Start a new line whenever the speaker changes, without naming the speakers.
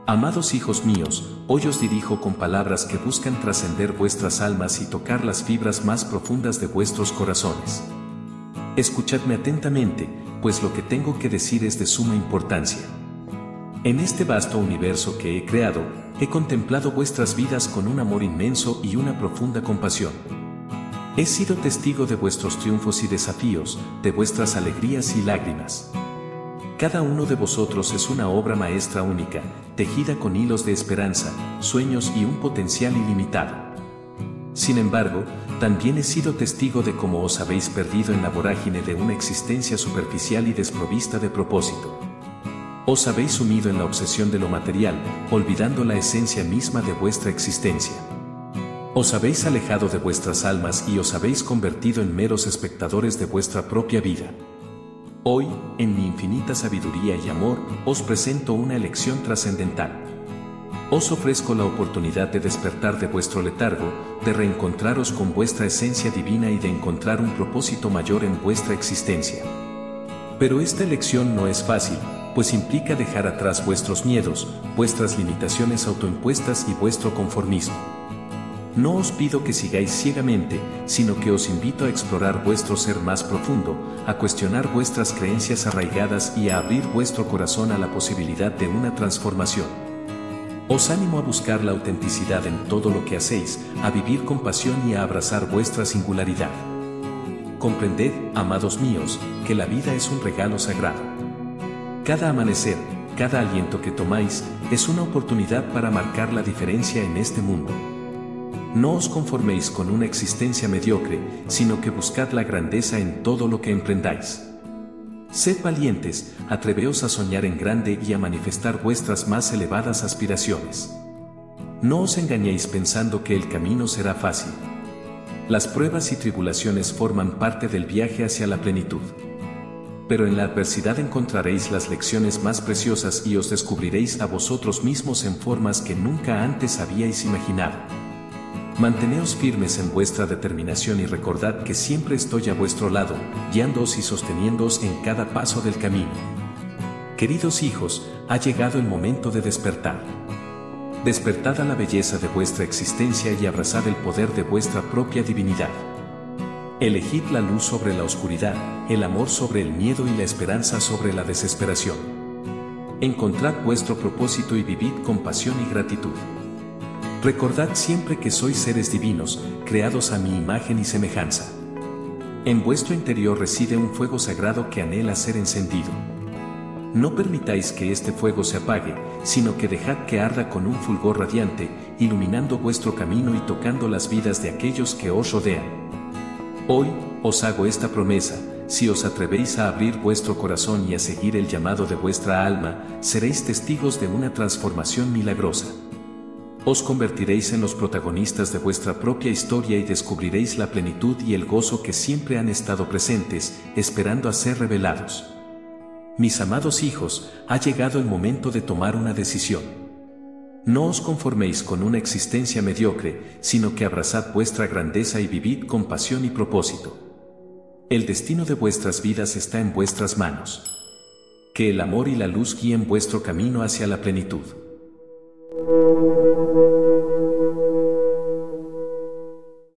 Amados hijos míos, hoy os dirijo con palabras que buscan trascender vuestras almas y tocar las fibras más profundas de vuestros corazones. Escuchadme atentamente, pues lo que tengo que decir es de suma importancia. En este vasto universo que he creado, he contemplado vuestras vidas con un amor inmenso y una profunda compasión. He sido testigo de vuestros triunfos y desafíos, de vuestras alegrías y lágrimas. Cada uno de vosotros es una obra maestra única, tejida con hilos de esperanza, sueños y un potencial ilimitado. Sin embargo, también he sido testigo de cómo os habéis perdido en la vorágine de una existencia superficial y desprovista de propósito. Os habéis sumido en la obsesión de lo material, olvidando la esencia misma de vuestra existencia. Os habéis alejado de vuestras almas y os habéis convertido en meros espectadores de vuestra propia vida. Hoy, en mi infinita sabiduría y amor, os presento una elección trascendental. Os ofrezco la oportunidad de despertar de vuestro letargo, de reencontraros con vuestra esencia divina y de encontrar un propósito mayor en vuestra existencia. Pero esta elección no es fácil, pues implica dejar atrás vuestros miedos, vuestras limitaciones autoimpuestas y vuestro conformismo. No os pido que sigáis ciegamente, sino que os invito a explorar vuestro ser más profundo, a cuestionar vuestras creencias arraigadas y a abrir vuestro corazón a la posibilidad de una transformación. Os animo a buscar la autenticidad en todo lo que hacéis, a vivir con pasión y a abrazar vuestra singularidad. Comprended, amados míos, que la vida es un regalo sagrado. Cada amanecer, cada aliento que tomáis, es una oportunidad para marcar la diferencia en este mundo. No os conforméis con una existencia mediocre, sino que buscad la grandeza en todo lo que emprendáis. Sed valientes, atreveos a soñar en grande y a manifestar vuestras más elevadas aspiraciones. No os engañéis pensando que el camino será fácil. Las pruebas y tribulaciones forman parte del viaje hacia la plenitud. Pero en la adversidad encontraréis las lecciones más preciosas y os descubriréis a vosotros mismos en formas que nunca antes habíais imaginado. Manteneos firmes en vuestra determinación y recordad que siempre estoy a vuestro lado, guiándoos y sosteniéndoos en cada paso del camino. Queridos hijos, ha llegado el momento de despertar. Despertad a la belleza de vuestra existencia y abrazad el poder de vuestra propia divinidad. Elegid la luz sobre la oscuridad, el amor sobre el miedo y la esperanza sobre la desesperación. Encontrad vuestro propósito y vivid con pasión y gratitud. Recordad siempre que sois seres divinos, creados a mi imagen y semejanza. En vuestro interior reside un fuego sagrado que anhela ser encendido. No permitáis que este fuego se apague, sino que dejad que arda con un fulgor radiante, iluminando vuestro camino y tocando las vidas de aquellos que os rodean. Hoy, os hago esta promesa: si os atrevéis a abrir vuestro corazón y a seguir el llamado de vuestra alma, seréis testigos de una transformación milagrosa. Os convertiréis en los protagonistas de vuestra propia historia y descubriréis la plenitud y el gozo que siempre han estado presentes, esperando a ser revelados. Mis amados hijos, ha llegado el momento de tomar una decisión. No os conforméis con una existencia mediocre, sino que abrazad vuestra grandeza y vivid con pasión y propósito. El destino de vuestras vidas está en vuestras manos. Que el amor y la luz guíen vuestro camino hacia la plenitud.